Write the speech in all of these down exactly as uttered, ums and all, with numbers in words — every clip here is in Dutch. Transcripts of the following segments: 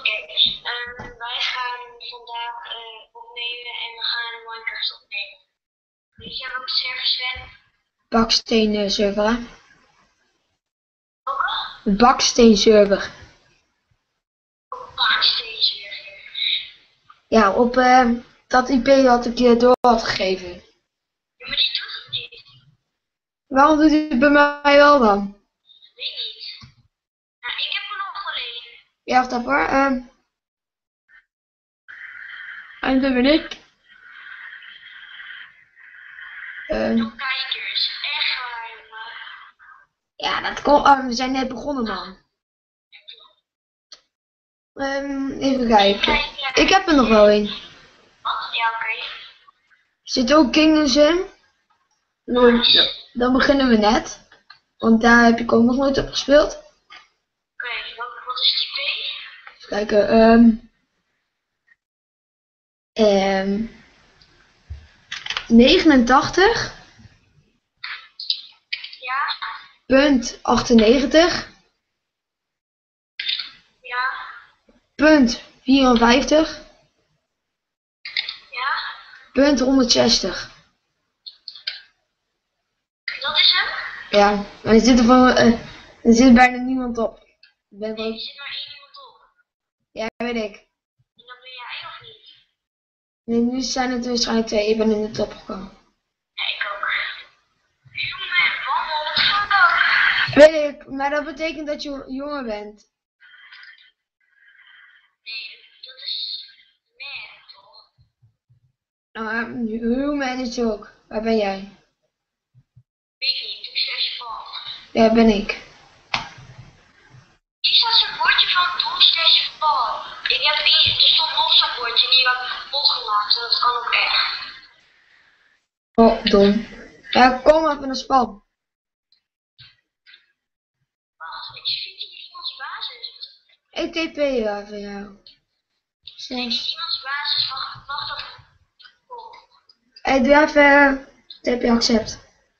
Um, wij gaan vandaag uh, opnemen en we gaan Minecraft opnemen. Weet jij welke server, Sven? Baksteen uh, server, hè? Welke? Baksteen server. Baksteen server. Ja, op uh, dat I P had ik je door had gegeven. Ja, maar die doet het niet. Waarom doet hij het bij mij wel dan? Weet niet. Nou, ik heb er nog wel één. Ja, wacht even hoor. Uh, en dat ben ik. Uh, Doe kijkers. Echt waar, jongen. ja, dat komt. Uh, we zijn net begonnen, man. Um, even kijken. Ik heb er nog wel een. Wat? Ja, oké. Okay. Zit ook Kingdom Sim. Dan, dan beginnen we net. Want daar heb ik ook nog nooit op gespeeld. Oké, okay, wat, wat is die P? Even kijken. Um, um, negenentachtig. Ja. Punt achtennegentig. Ja. Punt vierenvijftig. Ja. Punt honderdzestig. Dat is hem? Ja, maar er zit er, van, uh, er zit bijna niemand op. Ik ben nee, ook... er zit maar één iemand op. Ja, weet ik. En dat ben jij of niet? Nee, nu zijn het waarschijnlijk twee. Ik ben in de top gekomen. Ja, ik ook. Jongen, wandel, wat gaat ook? Weet ik, maar dat betekent dat je jonger bent. Nee, dat is man, toch? Nou, human is ook. Waar ben jij? Weet niet, doe slash val. Ja, ben ik. Hier staat zo'n bordje van doe slash val. Ik heb die, er stond nog zo'n bordje en die heb ik kapot gemaakt, en dat kan ook echt. Oh, dom. Ja, kom even naar spam. Wacht, ik vind hier iemands basis. Ik T P even van jou. Nee, niet iemands basis, wacht, wacht even. Oh. Hey, doe even T P accept.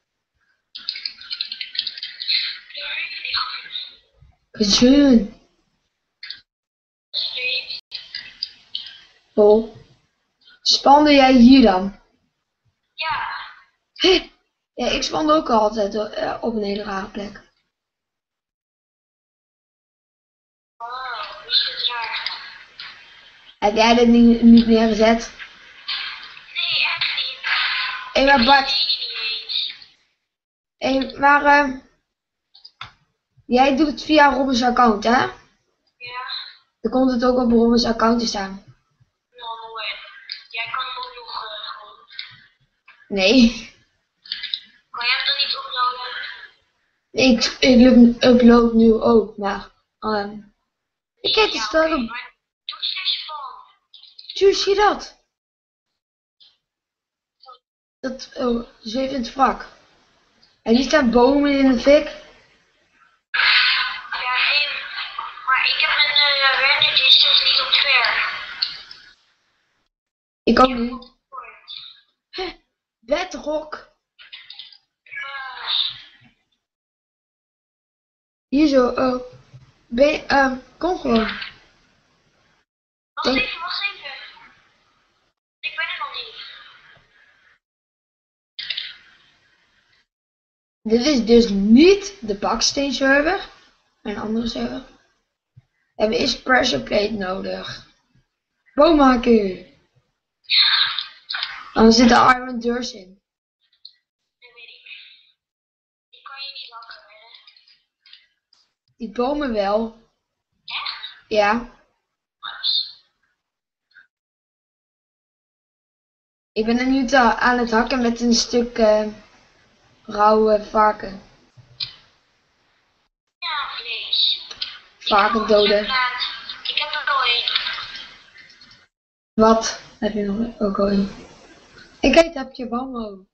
Gezien. Oh. Spande jij hier dan? Ja. Hé. Ja, ik spande ook altijd uh, op een hele rare plek. Oh, is dit raar? Heb jij dit niet, niet neergezet? Nee, echt niet. Hé, maar Bart. Hé, hey, maar uh, jij doet het via Robben's account, hè? Ja. Dan komt het ook op Robben's account te staan. Nou, mooi. Jij kan hem ook nog uh, gewoon. Nee. Kan jij hem dan niet uploaden? Ik, ik upload nu ook, maar... Um, ik heb het ja, staan okay, op... maar doe slechts van. Zie je dat? Dat oh, zweeft in het wrak. En die staan bomen in de fik. Ja, nee, maar ik heb mijn uh, render distance niet op ver. Ik ook niet. Hé, Bedrock. Uh, Hier zo, oh. Ben je, uh, kom gewoon. wacht Denk... even, wacht even. Ik ben er nog niet. Dit is dus niet de baksteen server. Een andere server. En we is pressure plate nodig. Boom maken. Dan zitten iron doors in. Dat weet ik. Ik kan je niet lakken, hè. Die bomen wel. Echt? Ja. Nice. Ik ben er nu te, aan het hakken met een stuk uh, rauwe varken. Ja, vlees. Varken doden. Ik heb er al één. Wat? Heb je nog ook al een? Ik eet heb je bambo.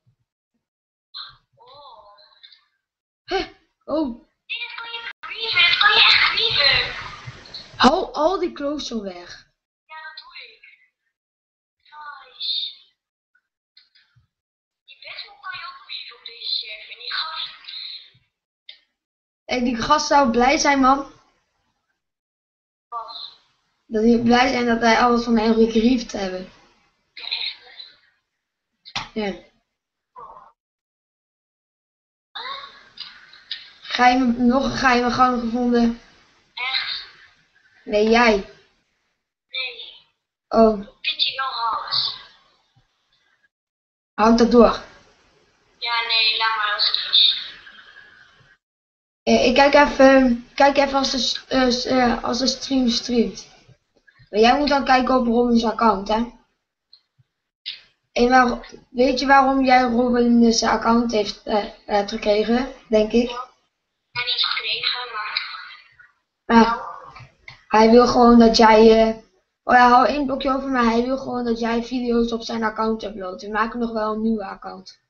Oh. Hé, oh. Nee, dat kan je grieven. Dat kan je echt grieven. Hou al die klooster weg. Ja, dat doe ik. Nice. Die bedrock kan je ook grieven op deze server. En die gast... Hey, die gast zou blij zijn, man. Wat? Dat we blij zijn dat wij alles van Henry Grieft hebben. Ja, echt. Ja. Geheime, nog een geheime gang gevonden. Echt? Nee, jij. Nee. Oh, Vind je wel hout? houd dat door. Ja, nee, laat maar als het is. Eh, ik kijk even, kijk even als de, uh, s- uh, als de stream streamt. Maar jij moet dan kijken op Robin's account, hè? En waar, weet je waarom jij Robin's account heeft uh, uh, gekregen, denk ik? Ja, niet gekregen, maar... Ah, hij wil gewoon dat jij... Uh, oh ja, hou één blokje over, maar hij wil gewoon dat jij video's op zijn account uploadt. We maken nog wel een nieuwe account.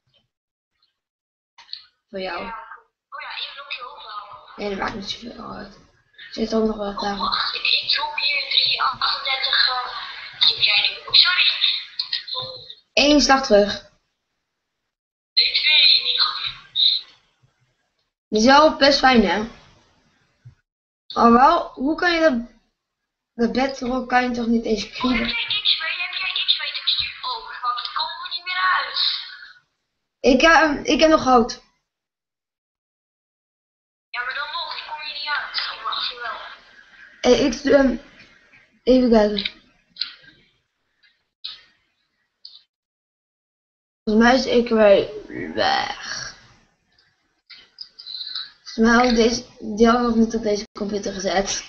Voor jou. Ja. Oh ja, één blokje overhouden. Nee, dat maakt niet zoveel uit. Er zit ook nog wel Oh, daar. wacht, ik, ik drop hier drie achtendertig. Uh, zie jij nu? Oh, sorry. Eén slag terug. Ik weet niet goed. Dat is wel best fijn, hè? Oh wel, hoe kan je dat... Dat bedrock kan je toch niet eens Oh, heb kriegen? jij X-ray? Heb jij X-ray textuur? Oh, wacht, ik kom er niet meer uit. Ik, uh, ik heb nog hout. Ja, maar dan nog, ik kom hier niet uit. Oh, wacht, je wel. Eh, ik, um, even kijken. Volgens mij is ik weer weg. Volgens mij had ik deze, die had ik nog niet op deze computer gezet.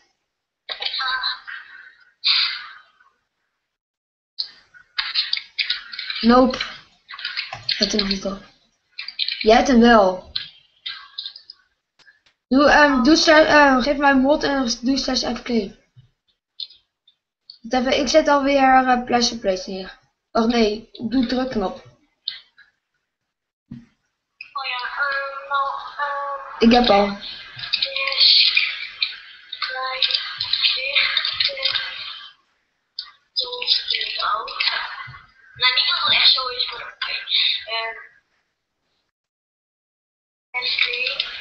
Nope. Zet er nog niet op. Jij hebt hem wel. Doe, um, doe slash, uh, geef mij een mod en doe slash F K. Even, ik zet alweer uh, pleasure place neer. Wacht nee, doe drukknop. Oh ja, um, nou, um, Ik heb al. disk, klein, lichten, tot de bouw. Nou, niet dat het echt zo is, maar oké. Um, S D.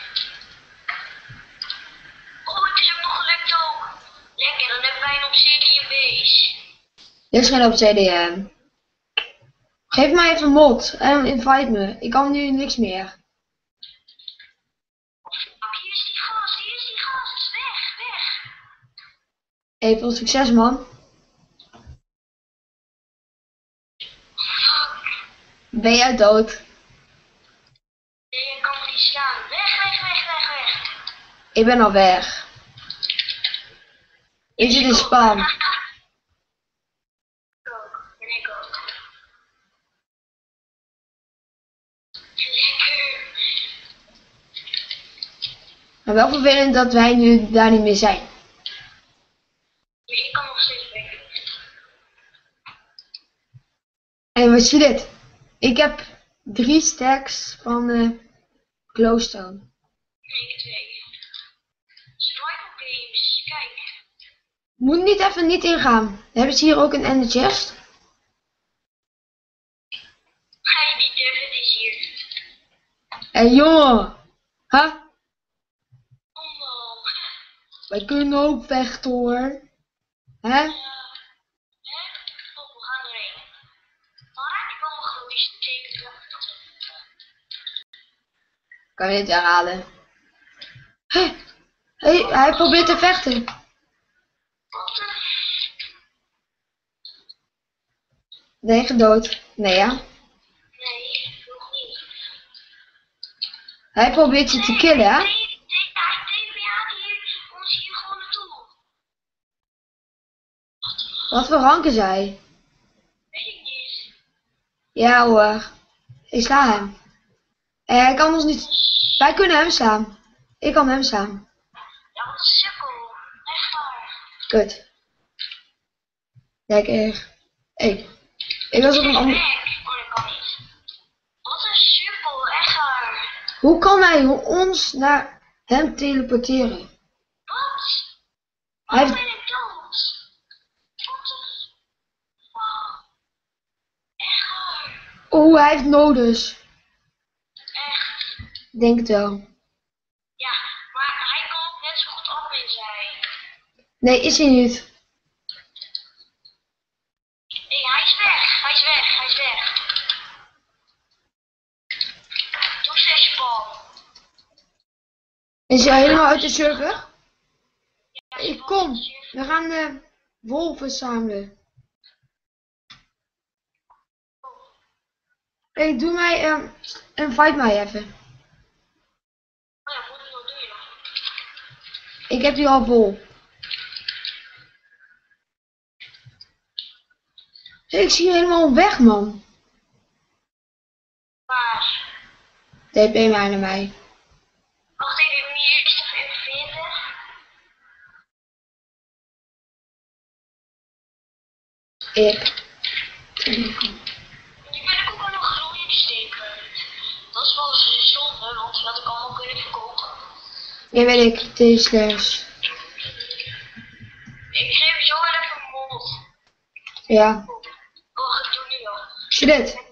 Oh, het is ook nog gelukt ook. Lekker, dan hebben wij een obsidian base. Dit is geen obsidian. Geef mij even een mod en invite me. Ik kan nu niks meer. Oh, hier is die gast, hier is die gast. Weg, weg. Hey, veel succes man. Fuck. Ben jij dood? Nee, ik kan me niet slaan. Weg, weg, weg, weg, weg. Ik ben al weg. Ik zit in spam. Ik ook, ben ik ook. Lekker. Maar wel vervelend dat wij nu daar niet meer zijn. Nee, ik kan nog steeds weg. En wat zie je dit? Ik heb drie stacks van uh, glowstone. Nee, twee. Survival games, kijk. Moet niet even niet ingaan. Hebben ze hier ook een ender chest? Ga je niet durven, het is hier. Hé hey, jongen. Huh? Oh, Wij kunnen ook vechten hoor. Hè? uh, hè? Oh, we gaan erheen. Maar ik wil mijn groeis tekenen. Kan je dit herhalen? Hé, hey, hij probeert te vechten. Wat een... Ben je gedood? Nee ja. Nee, nog niet. Hij probeert je te killen hè? Nee, nee, hij T V A hier, ons hier gewoon naartoe. Wat voor rank is hij? Weet ik niet. Ja hoor. Ik sla hem. En hij kan ons niet... Wij kunnen hem slaan. Ik kan hem slaan. Ja, wat een sukkel. Echt waar. Kut. Lekker. Hey. Ik was op een ander... Weg. Oh, dat kan niet. Wat een sukkel, echt waar. Hoe kan hij ons naar hem teleporteren? Wat? Hij Waarom heeft... ben ik dood? Wat een... Wow. Echt waar. Oh, hij heeft modus. Echt. Denk het wel. Ja, maar hij kan ook net zo goed admin zijn. Nee, is hij niet. Hij is weg, hij is weg, hij is weg. Doe slash bal. Is hij helemaal uit de server? Ja, Ik kom. We gaan de wolven verzamelen. Hey, doe mij, um, invite mij even. Oh ja, moet ik nog doen, joh. Ik heb die al vol. Hey, ik zie je helemaal weg, man. Waar? T P mij naar mij. Wacht even, ik moet hier eerst even even vinden. Ik. Nu ben ik ook al nog gloeiend steken. Dat is wel zonde, want die had ik allemaal kunnen verkopen. Ja, weet ik. T slash. Ik geef zo wel even een mod. Ja. Oh, ik doe nu al. Zie je dit?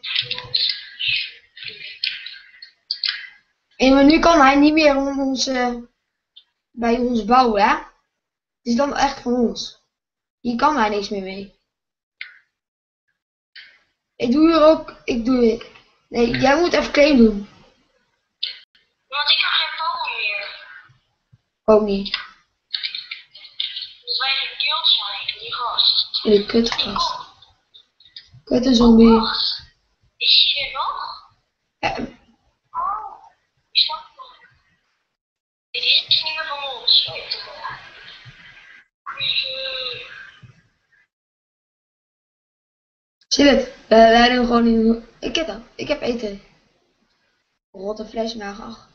En maar nu kan hij niet meer om ons, uh, bij ons bouwen, hè? Het is dan echt van ons. Hier kan hij niks meer mee. Ik doe hier ook, ik doe dit. Nee, jij moet even claim doen. Want ik heb geen power meer. Ook niet. Dus wij gekild zijn, die gast. Die kutgast. Oh, Kutte zombie. wacht. Is hij er nog? Ja, Oh, ik snap het nog. Dit is niet meer van ons. Weet je wel. zie je dit? We, wij doen gewoon niet. Ik heb dat. Ik heb eten. Rotte fles maar ach.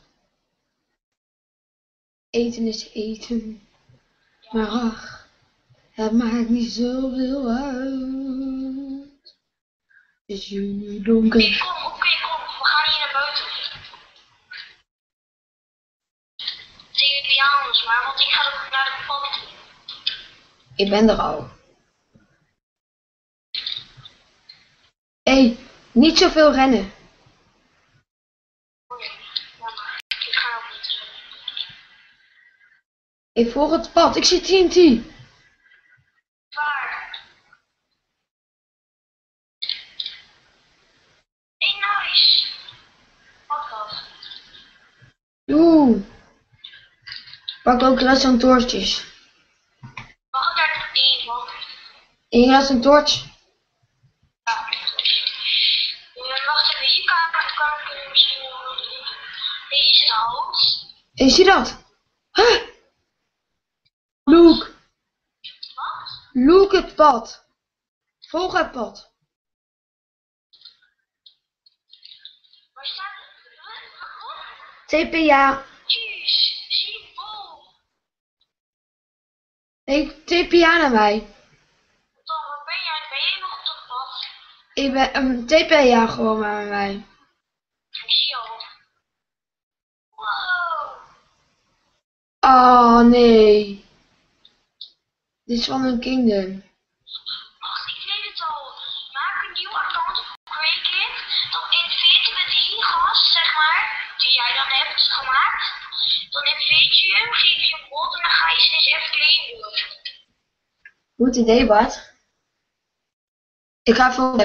Eten is eten. Maar ach. Het maakt niet zoveel uit. Het is juni donker. Oké, kom, oké, kom. We gaan hier naar buiten. Tegen de piano's maar, want ik ga ook naar de pad. Ik ben er al. Hé, hey, niet zoveel rennen. Oh ja, ja, maar ik ga ook niet. Ik volg het pad. Ik zie T N T. Waar? Hey, nice. Wat dat? Oeh. Pak ook rest aan toortjes. Mag ik daar één van? Eén rest een toortje. Ja. Uh, wacht even, hier kan, kan ik misschien nog doen. Deze is het hout. Hey, zie dat? Huh? Look. Wat? Look het pad. Volg het pad. Waar staat het? Wat? T P A. Jeez, zie je vol. Hey, T P A naar mij. Dan, waar ben jij? Ben jij nog op dat pad? Ik ben een T P A gewoon maar met mij. Ik zie al. Wow. Oh nee. Dit is van een kingdom. Wacht, ik weet het al. Maak een nieuw account op Quakeit. Dan inviten we die gast, zeg maar, die jij dan hebt gemaakt. Dan invite je hem, geef je hem mod en dan ga je steeds even claimen doen. Goed idee, Bart. Ik ga even op.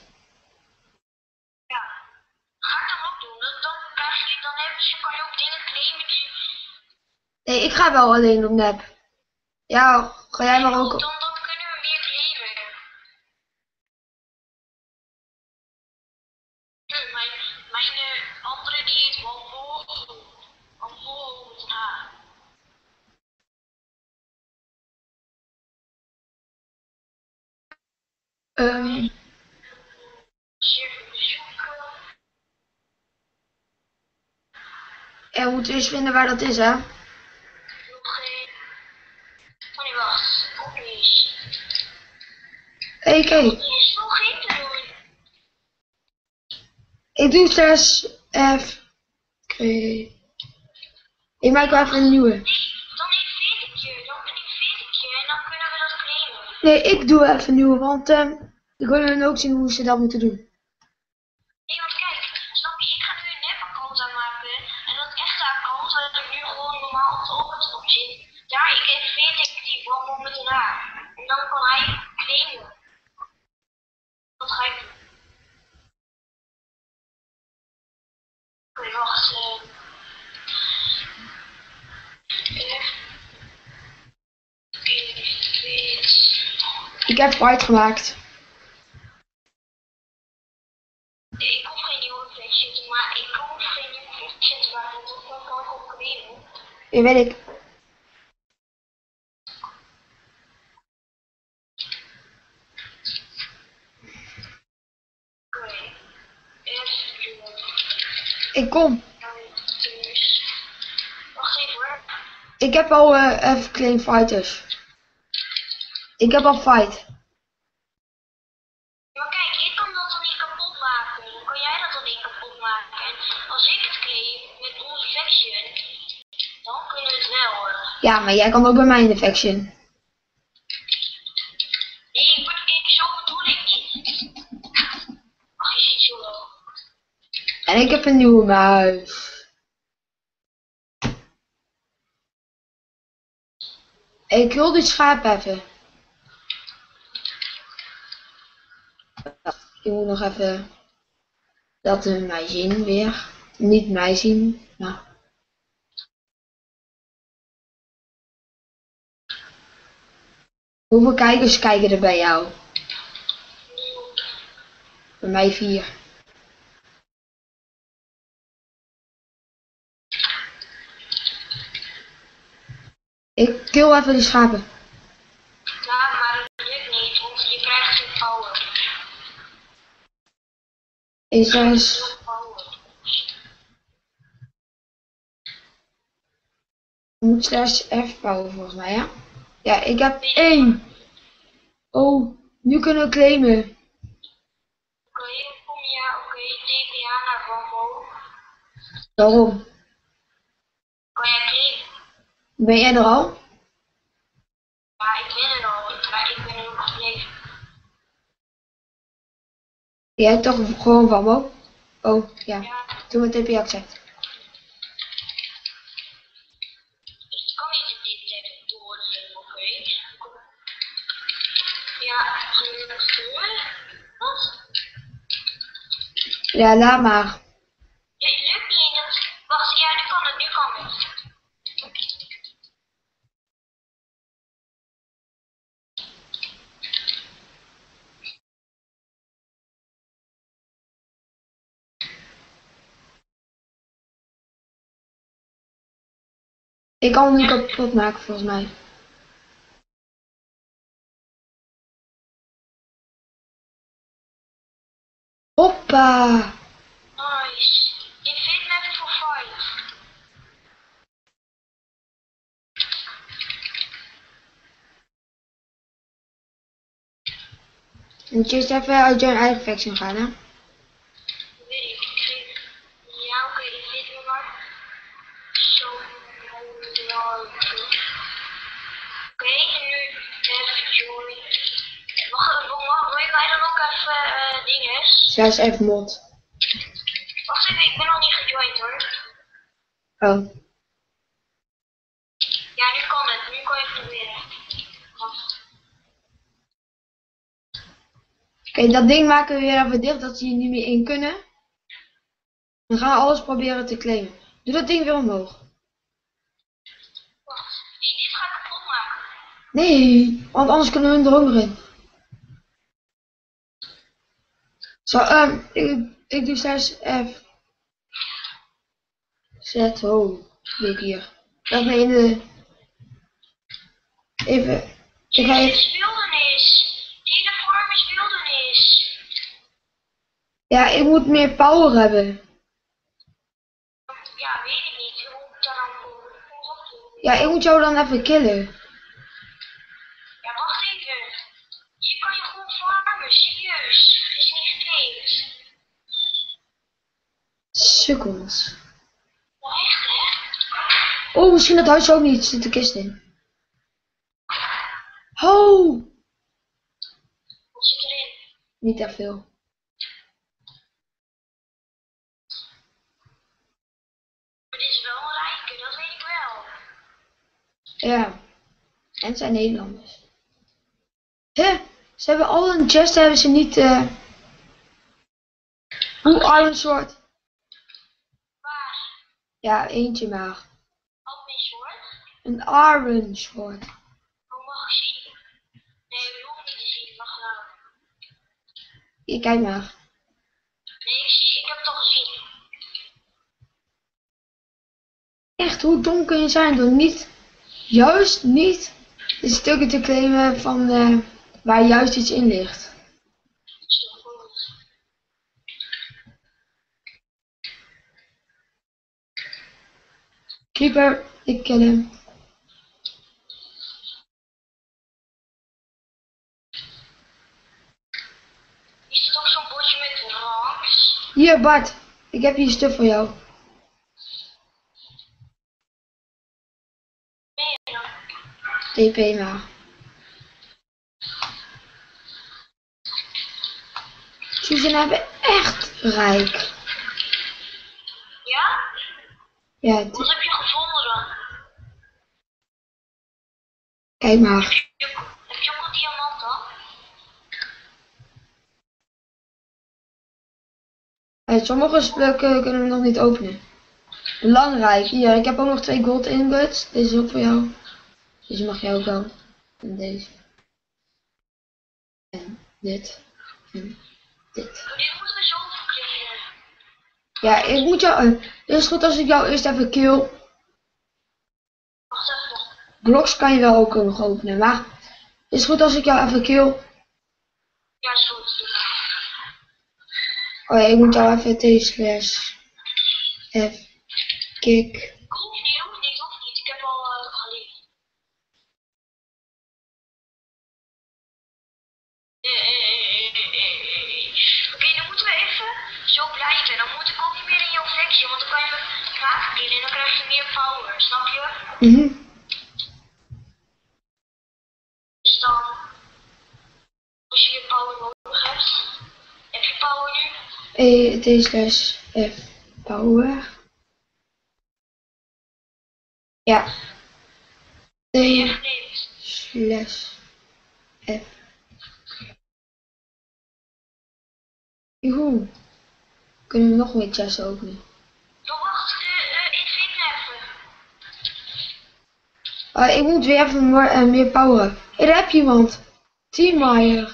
Ja. Ga ik dan ook doen. Dan, dan, krijg je, dan, hebben ze, kan je ook dingen claimen die... Nee, ik ga wel alleen op nep. Ja, ga jij maar ook Dan, op. dan kunnen we meer claimen. Hm, mijn, mijn uh, andere die heet Wambo. Wambo met een H. Um, Even bezoeken. en we moeten eens vinden waar dat is, hè? Nog geen... Oh nee, wacht. Ook niet eens. Hé, hey, kijk. Er is nog geen te doen. Ik doe zes F. Oké. Ik maak wel even een nieuwe. Nee, dan inviteer ik je. Dan inviteer ik je en dan kunnen we dat claimen. Nee, ik doe even een nieuwe, want um, ik wil hun ook zien hoe ze dat moeten doen. Nee, want kijk, snap je, ik ga nu een nep-account aanmaken. En dat echte account, waar er nu gewoon normaal op het op zit. Daar, ik inviteer ik die Wambo met een H. En dan kan hij claimen. Ik heb fight gemaakt. Nee, ik hoef geen nieuwe flesje te maken. Ik hoef geen nieuwe flesje te maken. Dat kan ik ook op claimen. Ja, weet ik. Oké. Even doen. Ik kom. Dus. Wacht even hoor. Ik heb al uh, even claim fighters. Ik heb al fight. Maar kijk, ik kan dat dan niet kapot maken. Dan kan jij dat dan niet kapot maken. En als ik het claim met onze faction, dan kunnen we het wel hoor. Ja, maar jij kan ook bij mij in de faction. Nee, ik, ben- ik, zo bedoel ik niet. Ach, je ziet zo wel. En ik heb een nieuwe muis. Ik wil dit schaap even. Ik moet nog even dat we mij zien weer. Niet mij zien. Nou. Hoeveel kijkers kijken er bij jou? Bij mij vier. Ik kill even die schapen. Ja, maar dat lukt niet, want je krijgt geen power. Is er eens... Veel power. Je moet slechts F bouwen volgens mij, ja? Ja, ik heb één. Oh, nu kunnen we claimen. Oké, kom ja, oké, T P A naar Volvo. Waarom? Kan jij claimen? Ben jij er al? Ja, ik ben er al, maar ik ben er ook gebleven. Jij toch gewoon van me? Oh, ja. Ja, Doe mijn T P accept. ik kan niet in dit hebben doorzetten, oké? Ja, gelukkig door. Wat? Ja, laat maar. Ja, het lukt niet. Dat... Wacht, ja, nu kan het, nu kan het. Ik kan hem nu kapot maken volgens mij. Hoppa! Nice. Ik vind net voor fight. Moet je eerst even uit je eigen faction gaan, hè? Weet ik, ik geef... Ja, oké, ik weet me maar. Zo. Oké, en nu even join. Wacht, wacht, wil jij dan ook even uh, dinges? Zij is even mod. Wacht even, ik ben nog niet gejoind hoor. Oh. Ja, nu kan het. Nu kan je het proberen. Wacht. Oké, dat ding maken we weer even dicht, dat ze hier niet meer in kunnen. Dan gaan we alles proberen te claimen. Doe dat ding weer omhoog. Wacht. Die, dit ga ik kapot maken. Nee, want anders kunnen we hun er ook nog in. Zo, um, ik, ik doe slechts F. Z, ho. Doe ik hier. Dat me in de... Even. Ik ga Dit even... is wildernis. Hele vorm is wildernis. Ja, ik moet meer power hebben. Ja, weet ik niet. Hoe moet ik daar dan komen? Ja, ik moet jou dan even killen. Ja, wacht even. Hier kan je gewoon farmen, serieus. Is niet geclaimd. Sukkels. Ja, echt hè? Oh, misschien dat huis ook niet. Zit de kist in. Ho! Wat zit erin? Niet echt veel. Maar dit is wel een rijke, dat weet ik wel. Ja. En het zijn Nederlanders. Hè? Ze hebben al een chest, hebben ze niet... Uh... Hoe Iron Sword? Waar? Ja, eentje maar. Ook een soort? Een Iron Sword. Hoe mag ik zien? Nee, we hoeven niet te zien. je kijk maar. Nee, ik zie, ik heb het al gezien. Echt, hoe dom kun je zijn door niet, juist niet de stukken te claimen van uh, waar juist iets in ligt. Creeper, ik ken hem. Is er toch zo'n bordje met ranks? Hier Bart, ik heb hier stuff voor jou. T P maar. Ze zijn echt rijk. Ja? Ja, wat heb je gevonden dan? Kijk maar. Heb je, heb je ook een diamant dan? Hey, sommige stukken kunnen we nog niet openen. Belangrijk, hier, ik heb ook nog twee gold ingots. Deze is ook voor jou. Deze mag jij ook wel. En deze. En dit. En dit. Maar dit moeten we zo verkleden. Ja, ik moet jou... Uh, het is goed als ik jou eerst even kill. Wacht even. Blocks kan je wel ook nog openen, maar... Het is goed als ik jou even kill. Ja, is goed. Oh ja, ik moet jou even T slash F kick. Hoeft niet, hoeft niet, hoeft niet. Ik heb al uh, geleerd. Oké, okay, dan moeten we even zo blijven. Dan moet ik ook niet meer in jouw factie, want dan kan je graag killen en dan krijg je meer power, snap je? Mhm. Mm dus dan, als je je power nodig hebt, heb je power nu? E T slash F power. Ja. T slash F. Joehoe. Kunnen we nog meer chests openen? Oh, wacht, uh, uh, ik vind even. Uh, ik moet weer even meer, uh, meer poweren. Hey, daar heb je iemand. Teammaier.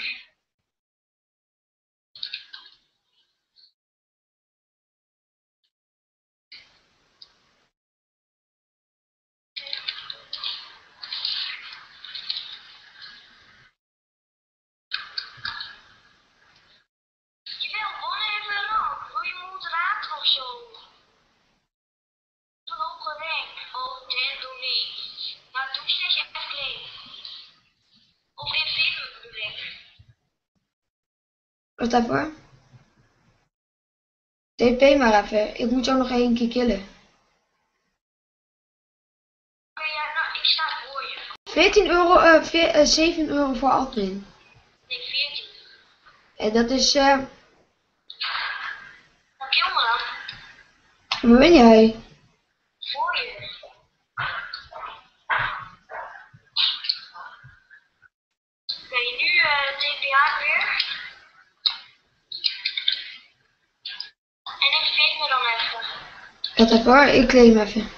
Je wil wonnen in mijn rank. Wil je moderator of zo? Een hoge rank. Oh, dan doe niet. Nou, doe zeg je even claim. Of in film bedoel ik. Wat daarvoor? T P maar even. Ik moet jou nog één keer killen. Oké, ja, nou, ik sta voor je. veertien euro, uh, veer, uh, zeven euro voor admin. Nee, veertien. En dat is, eh... Uh, Dan kill me dan. waar ben jij? Voor je. Oké, okay, nu uh, T P A weer. En ik vind me dan even. Wat daarvoor? Ik claim even.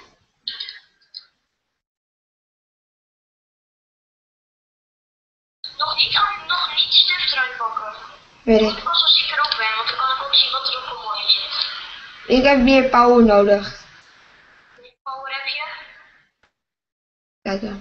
Nog niet, al, nog niet stuff eruit pakken. Weet Moet ik. pas als ik erop ben, want dan kan ik ook zien wat er op een mooie zit. Ik heb meer power nodig. Hoeveel power heb je? Kijk dan.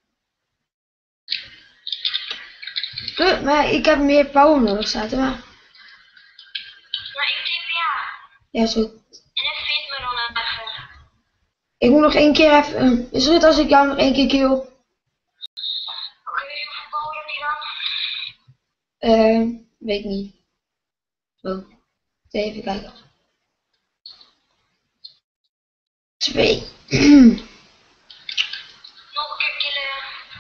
Uh, maar ik heb meer power nodig, staat er maar. Maar ik T P A. Ja, zo. En ik vind me dan even. Ik moet nog één keer even... Uh, is het goed als ik jou nog één keer kill? Oké, okay, hoeveel power heb je dan? Eh, uh, weet niet. Oh. Even kijken. Twee. Nog een keer killen.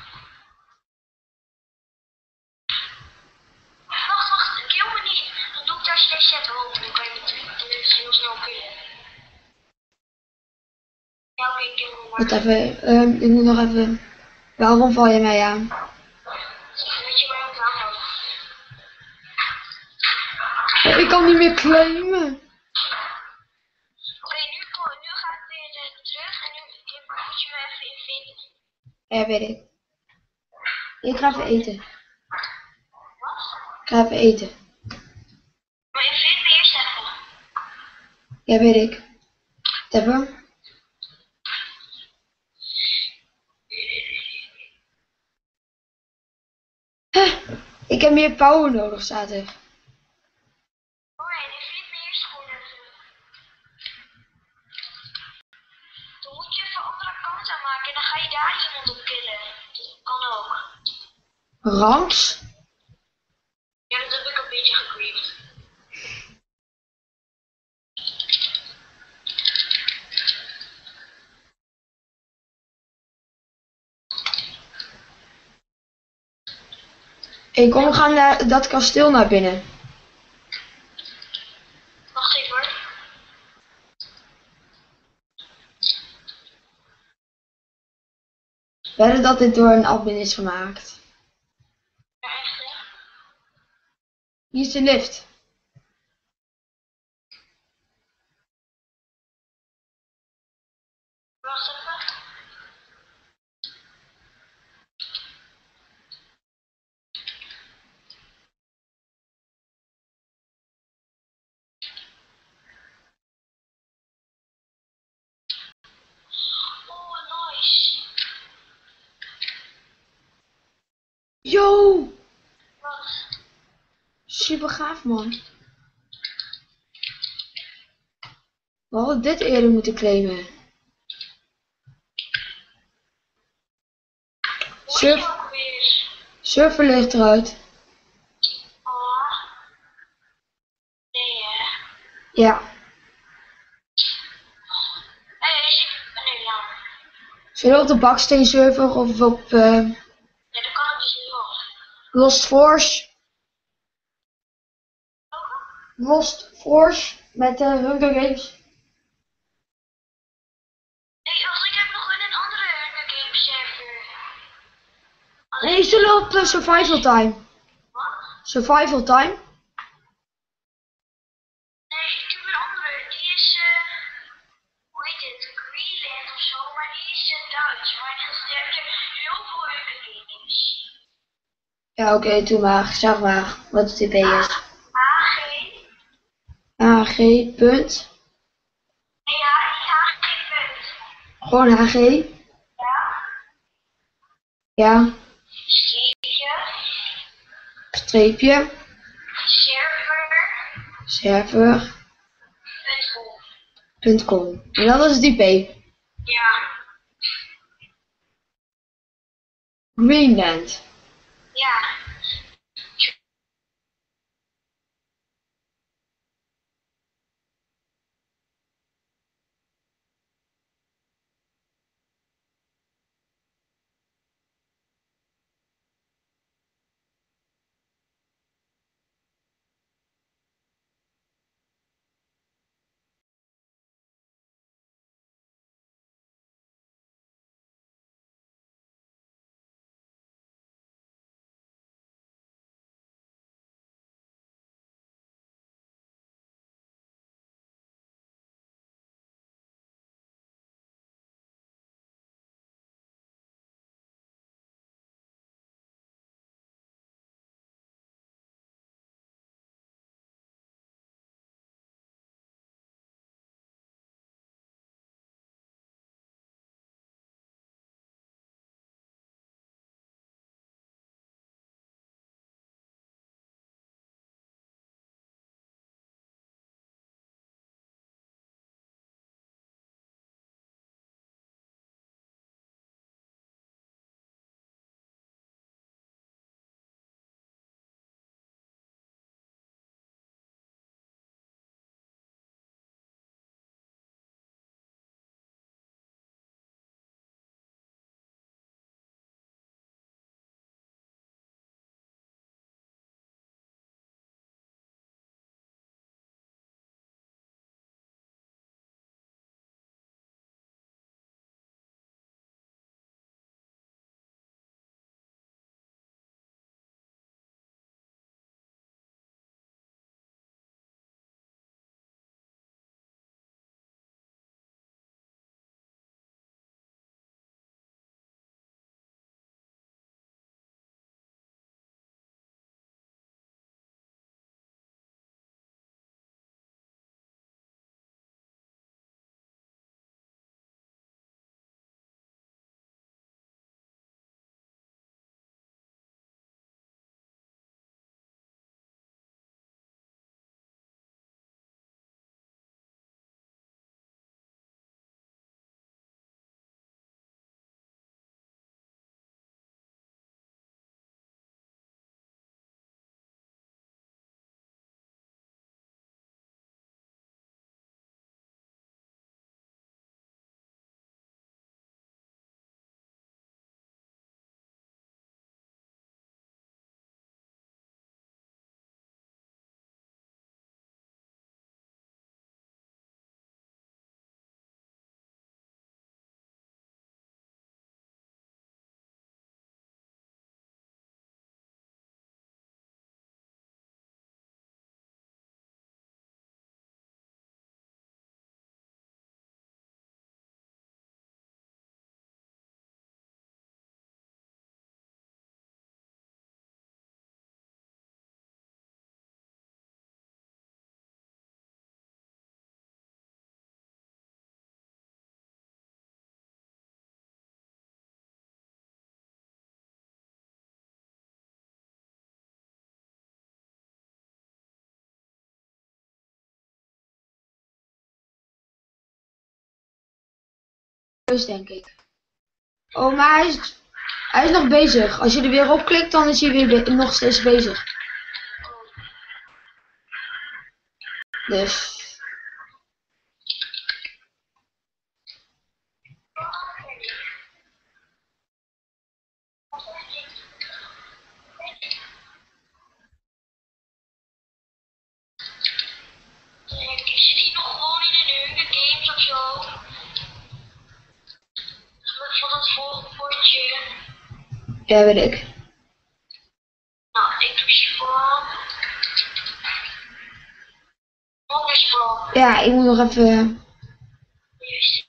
Wacht, wacht, kill me niet. Dan doe ik daar slash Z hoog. Dan kan je het heel snel killen. Ja, oké, kill me maar. Wacht even. Uh, ik moet nog even... Waarom val je mij aan? Weet je waar ik aanhoud? Oh, ik kan niet meer claimen. Oké, okay, nu, nu ga ik weer uh, terug en nu moet je me even invinden. Ja, weet ik. Ik ga even eten. Wat? Ik ga even eten. Ja, weet ik. Hebben. Huh, ik heb meer power nodig, staat er. Oh ja, die vriend meer schoenen. Dan moet je even andere kant aanmaken en dan ga je daar iemand op killen. Dat kan ook. Ranks? Ja, dat heb ik een beetje gegreept. Hey, kom, we gaan naar dat kasteel naar binnen. Wacht even hoor. Wedden dat dit door een admin is gemaakt. Ja, echt hè? Hier is de lift. Wacht even. Oh, nice. Yo! Wat? Super gaaf, man. We hadden dit eerder moeten claimen. Surf, Moet je ook weer? surfer ligt eruit. Oh. Nee hè. Ja. Hé, hey, is ik ben nu lang. Zullen we op de baksteen server of op uh, Ja, dat kan ik dus niet nog. Lost Force? Lost Force met de uh, Hunger Games. Nee, wacht, ik heb nog een andere Hunger Games server. Nee, zullen we op uh, Survival Time? Wat? Survival Time? Nee, ik heb een andere. Die is, eh, hoe heet het? Greenland of zo, maar die is uh, Duits. Maar die heb je heel veel Hunger Games. Ja, oké, okay, doe maar. Zeg maar wat het T P is. A G. A G punt. Nee, ja, niet A G punt. Gewoon H G. Ja. Ja. Streepje. Streepje. Server. Server. Punt com. Punt com. En dat is het I P. Ja. Greenland. Ja. huis, denk ik. Oh, maar hij is, hij is nog bezig. Als je er weer op klikt, dan is hij weer be nog steeds bezig. Dus. Ik zit hier nog gewoon in de Hunger Games of zo. Van het volgende potje. Ja, weet ik. Nou, ik doe spawn. Nog een spawn. Ja, ik moet nog even. Juist.